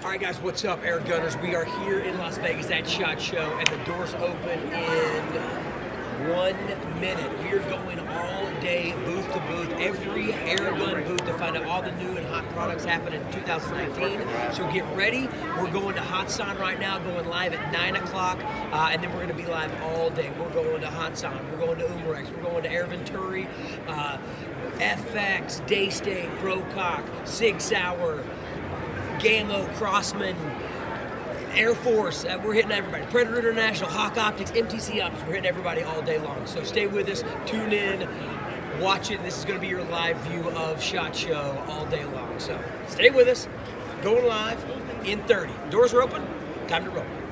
All right, guys, what's up, Airgunners? We are here in Las Vegas at SHOT Show, and the doors open in 1 minute. We are going all day, booth to booth, every airgun booth to find out all the new and hot products happening in 2019. So get ready. We're going to Hot Sign right now, going live at 9 o'clock, and then we're going to be live all day. We're going to Hot Sign, we're going to Umarex, we're going to Air Venturi, FX, Daystate, Brocock, Sig Sauer, Gammo, Crossman, Air Force, we're hitting everybody. Predator International, Hawk Optics, MTC Optics, we're hitting everybody all day long. So stay with us, tune in, watch it. This is going to be your live view of SHOT Show all day long. So stay with us, going live in 30. Doors are open, time to roll.